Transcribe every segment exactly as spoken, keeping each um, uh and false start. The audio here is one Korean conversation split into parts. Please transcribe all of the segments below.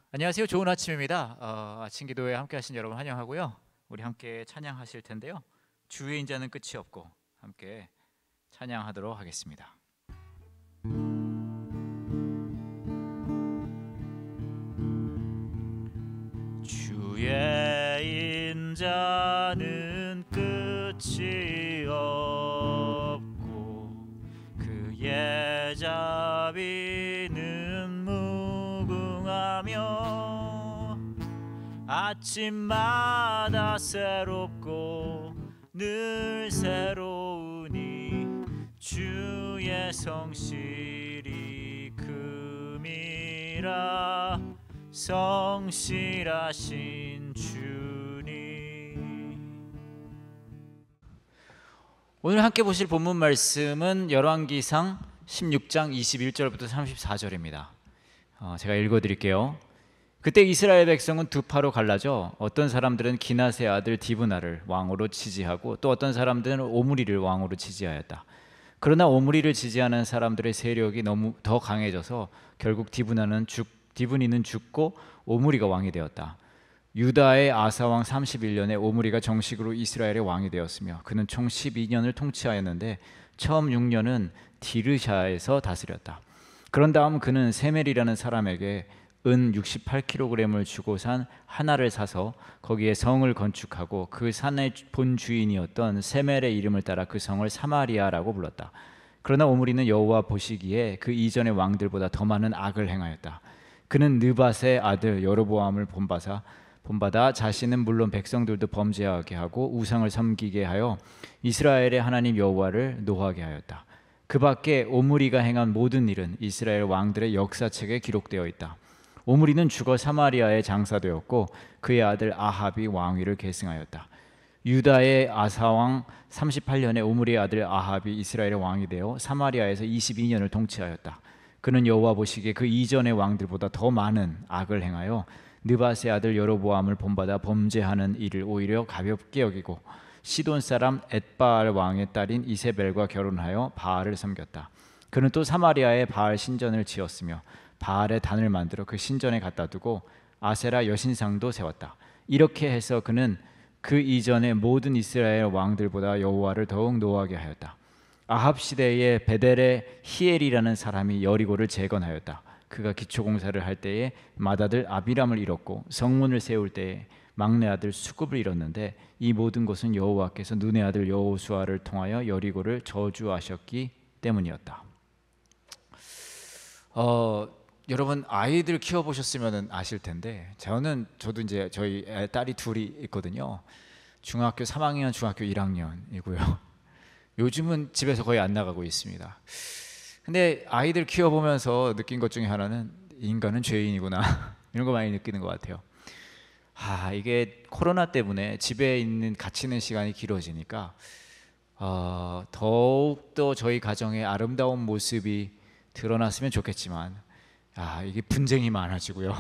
안녕하세요. 좋은 아침입니다. 어, 아침 기도에 함께 하신 여러분 환영하고요. 우리 함께 찬양하실 텐데요. 주의 인자는 끝이 없고 함께 찬양하도록 하겠습니다. 주의 인자는 끝이 없고 그의 자비는 무궁하며 아침마다 새롭고 늘 새로우니 주의 성실이 금이라 성실하신 주님. 오늘 함께 보실 본문 말씀은 열왕기상 십육 장 이십일 절부터 삼십사 절입니다. 어, 제가 읽어드릴게요. 그때 이스라엘 백성은 두 파로 갈라져 어떤 사람들은 기낫의 아들 디브나를 왕으로 지지하고 또 어떤 사람들은 오므리를 왕으로 지지하였다. 그러나 오므리를 지지하는 사람들의 세력이 너무 더 강해져서 결국 디브나는 죽, 디브니는 죽고 오므리가 왕이 되었다. 유다의 아사 왕 삼십일 년에 오므리가 정식으로 이스라엘의 왕이 되었으며 그는 총 십이 년을 통치하였는데 처음 육 년은 디르샤에서 다스렸다. 그런 다음 그는 세멜이라는 사람에게 은 육십팔 킬로그램을 주고 산 하나를 사서 거기에 성을 건축하고 그 산의 본 주인이었던 세멜의 이름을 따라 그 성을 사마리아라고 불렀다. 그러나 오므리는 여호와 보시기에 그 이전의 왕들보다 더 많은 악을 행하였다. 그는 느밧의 아들 여로보암을 본받아 본받아 자신은 물론 백성들도 범죄하게 하고 우상을 섬기게 하여 이스라엘의 하나님 여호와를 노하게 하였다. 그 밖에 오므리가 행한 모든 일은 이스라엘 왕들의 역사책에 기록되어 있다. 오므리는 죽어 사마리아에 장사되었고 그의 아들 아합이 왕위를 계승하였다. 유다의 아사왕 삼십팔 년에 오므리의 아들 아합이 이스라엘의 왕이 되어 사마리아에서 이십이 년을 통치하였다. 그는 여호와 보시기에 그 이전의 왕들보다 더 많은 악을 행하여 느밧의 아들 여로보암을 본받아 범죄하는 일을 오히려 가볍게 여기고 시돈 사람 엣바알 왕의 딸인 이세벨과 결혼하여 바알을 섬겼다. 그는 또 사마리아에 바알 신전을 지었으며 바알의 단을 만들어 그 신전에 갖다 두고 아세라 여신상도 세웠다. 이렇게 해서 그는 그 이전의 모든 이스라엘 왕들보다 여호와를 더욱 노하게 하였다. 아합 시대에 베델의 히엘이라는 사람이 여리고를 재건하였다. 그가 기초공사를 할 때에 맏아들 아비람을 잃었고 성문을 세울 때에 막내 아들 수굽을 잃었는데 이 모든 것은 여호와께서 눈의 아들 여호수아를 통하여 여리고를 저주하셨기 때문이었다. 어, 여러분 아이들 키워보셨으면 아실 텐데 저는 저도 이제 저희 딸이 둘이 있거든요. 중학교 삼 학년, 중학교 일 학년이고요. 요즘은 집에서 거의 안 나가고 있습니다. 근데 아이들 키워보면서 느낀 것 중에 하나는 인간은 죄인이구나 이런 거 많이 느끼는 것 같아요. 아, 이게 코로나 때문에 집에 있는 같이 있는 시간이 길어지니까 어, 더욱더 저희 가정의 아름다운 모습이 드러났으면 좋겠지만 아, 이게 분쟁이 많아지고요.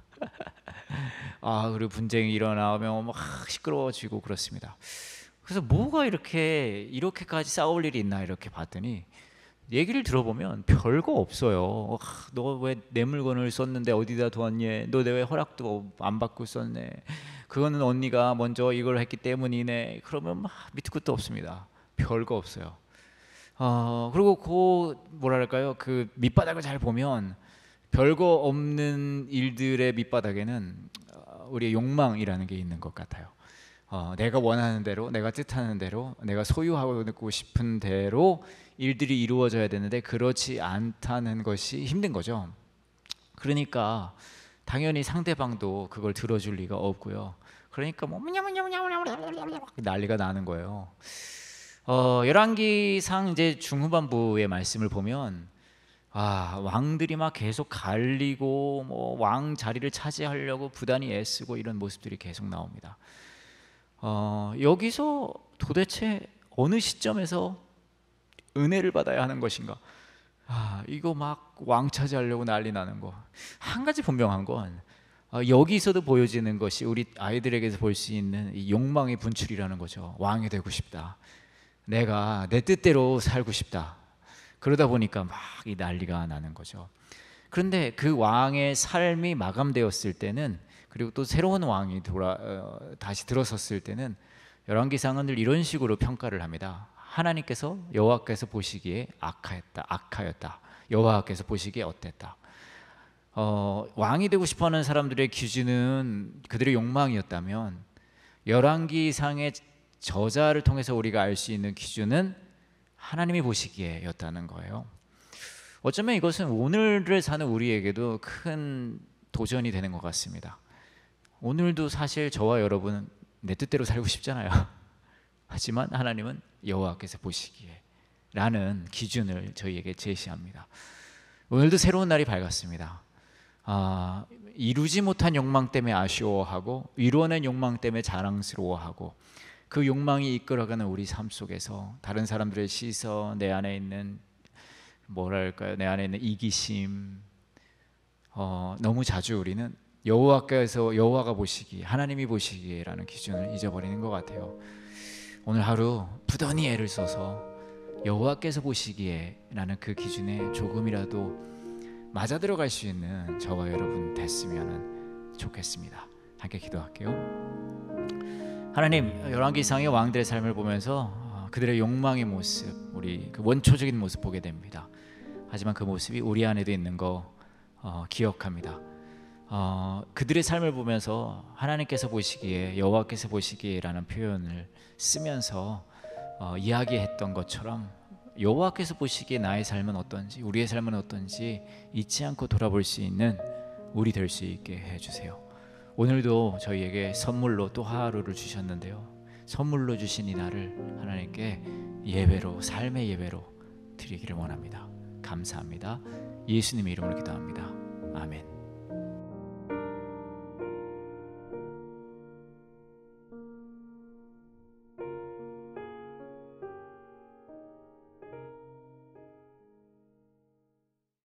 아, 그리고 분쟁이 일어나면 막 시끄러워지고 그렇습니다. 그래서 뭐가 이렇게 이렇게까지 싸울 일이 있나 이렇게 봤더니 얘기를 들어보면 별거 없어요. 아, 너 왜 내 물건을 썼는데 어디다 두었니? 너 내 왜 허락도 안 받고 썼네? 그거는 언니가 먼저 이걸 했기 때문이네. 그러면 막 밑도 끝도 없습니다. 별거 없어요. 어, 그리고 그 뭐랄까요? 그 밑바닥을 잘 보면 별거 없는 일들의 밑바닥에는 우리의 욕망이라는 게 있는 것 같아요. 어, 내가 원하는 대로, 내가 뜻하는 대로, 내가 소유하고 싶은 대로 일들이 이루어져야 되는데 그렇지 않다는 것이 힘든 거죠. 그러니까 당연히 상대방도 그걸 들어줄 리가 없고요. 그러니까 뭐 난리가 나는 거예요. 어, 열왕기상 이제 중후반부의 말씀을 보면 아, 왕들이 막 계속 갈리고 뭐 왕 자리를 차지하려고 부단히 애쓰고 이런 모습들이 계속 나옵니다. 어, 여기서 도대체 어느 시점에서 은혜를 받아야 하는 것인가? 아, 이거 막 왕 차지하려고 난리 나는 거. 한 가지 분명한 건 어, 여기서도 보여지는 것이 우리 아이들에게서 볼 수 있는 이 욕망의 분출이라는 거죠. 왕이 되고 싶다. 내가 내 뜻대로 살고 싶다. 그러다 보니까 막 이 난리가 나는 거죠. 그런데 그 왕의 삶이 마감되었을 때는, 그리고 또 새로운 왕이 돌아 어, 다시 들어섰을 때는 열왕기상은 늘 이런 식으로 평가를 합니다. 하나님께서 여호와께서 보시기에 악하였다, 악하였다. 여호와께서 보시기에 어땠다. 어, 왕이 되고 싶어하는 사람들의 기준은 그들의 욕망이었다면, 열왕기상의 저자를 통해서 우리가 알 수 있는 기준은 하나님이 보시기에였다는 거예요. 어쩌면 이것은 오늘을 사는 우리에게도 큰 도전이 되는 것 같습니다. 오늘도 사실 저와 여러분은 내 뜻대로 살고 싶잖아요. 하지만 하나님은 여호와께서 보시기에 라는 기준을 저희에게 제시합니다. 오늘도 새로운 날이 밝았습니다. 아, 이루지 못한 욕망 때문에 아쉬워하고 이루어낸 욕망 때문에 자랑스러워하고, 그 욕망이 이끌어가는 우리 삶 속에서 다른 사람들의 시선, 내 안에 있는 뭐랄까요, 내 안에 있는 이기심, 어, 너무 자주 우리는 여호와께서, 여호와가 보시기에, 하나님이 보시기에라는 기준을 잊어버리는 것 같아요. 오늘 하루 부단히 애를 써서 여호와께서 보시기에라는 그 기준에 조금이라도 맞아 들어갈 수 있는 저와 여러분 됐으면 좋겠습니다. 함께 기도할게요. 하나님, 열왕기상의 왕들의 삶을 보면서 그들의 욕망의 모습, 우리 그 원초적인 모습 보게 됩니다. 하지만 그 모습이 우리 안에도 있는 거 어, 기억합니다. 어, 그들의 삶을 보면서 하나님께서 보시기에, 여호와께서 보시기에라는 표현을 쓰면서 어, 이야기했던 것처럼 여호와께서 보시기에 나의 삶은 어떤지, 우리의 삶은 어떤지 잊지 않고 돌아볼 수 있는 우리 될 수 있게 해주세요. 오늘도 저희에게 선물로 또 하루를 주셨는데요, 선물로 주신 이 날을 하나님께 예배로, 삶의 예배로 드리기를 원합니다. 감사합니다. 예수님의 이름으로 기도합니다. 아멘.